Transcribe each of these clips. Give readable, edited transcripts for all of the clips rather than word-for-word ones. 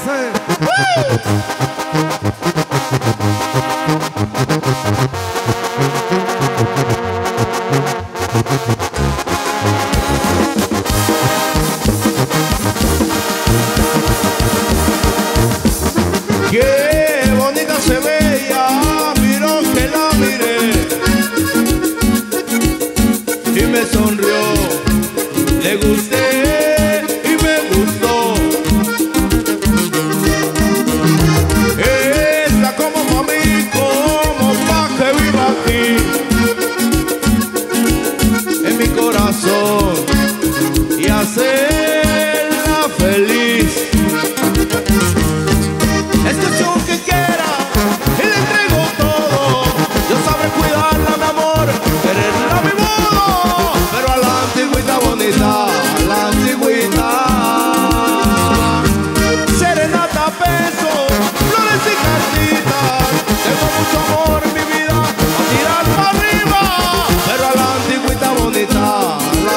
dice. Qué bonita se veía, miró que la miré y me sonrió, le gusté y me gustó. Está como pa' mí, como pa' que viva aquí en mi corazón y hacerla feliz. Es cuestión que quiera y le entrego todo. Yo sabré cuidarla, mi amor, quererla a mi modo, pero a la antigüita bonita, a la antigüita. Serenata, besos, flores y cartitas. Tengo mucho amor en mi vida, a tirar para arriba, pero a la antigüita bonita, a la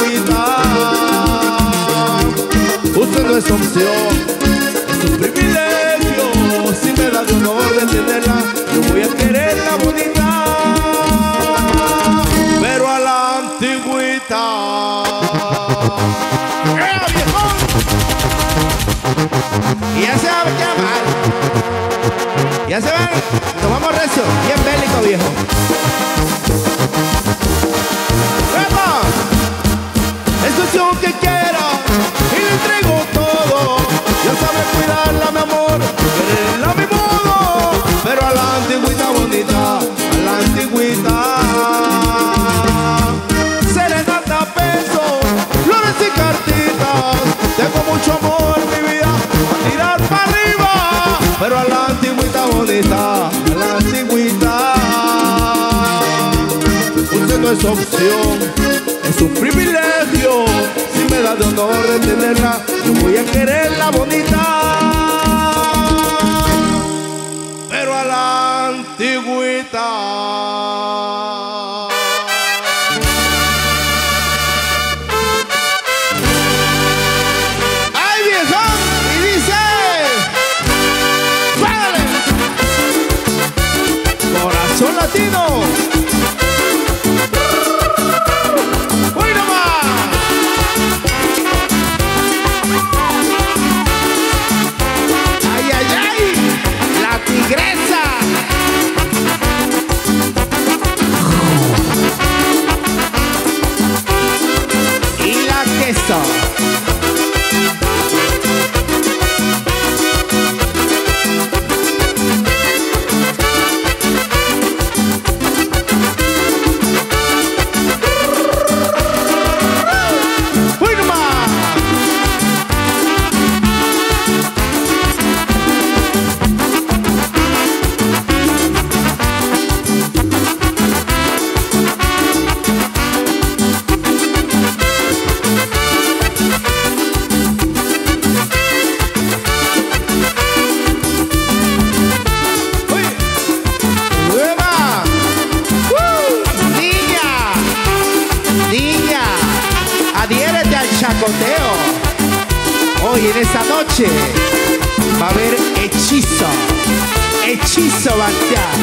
antigüita. Usted no es opción, es un privilegio. Si me da de honor de tenerla, yo voy a quererla bonita, pero a la antigüita. ¡Viejón! Y ya se va a llamar. Ya se va. Tomamos recio, bien bélico, viejo. ¡Vamos! Es cuestión que quiera y le entrego todo. Yo sabré cuidarla, mi amor, quererla a mi modo, pero a la antigüita bonita, a la antigüita. Serenata, besos, flores y cartitas. Tengo mucho amor en mi vida, a tirar para arriba, pero a la antigüita bonita, a la antigüita. Usted no es opción, es un privilegio. Si me da de honor de tenerla, yo voy a quererla bonita, pero a la antigüita. ¡Ay, viejón! Y dice, ¡pégale! Corazón latino. ¡Uy, nomás! ¡Ay, ay, ay! ¡La tigresa! Y la queso. ¡Uy, nomás! ¡Uy! ¡Nueva! ¡Niña! ¡Niña! Adhiérete al chacoteo. Hoy en esta noche va a haber hechizo. Hechizo va a estar.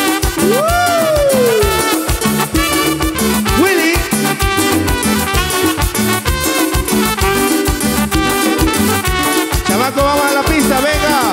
Willy. Chamaco, vamos a la pista, venga.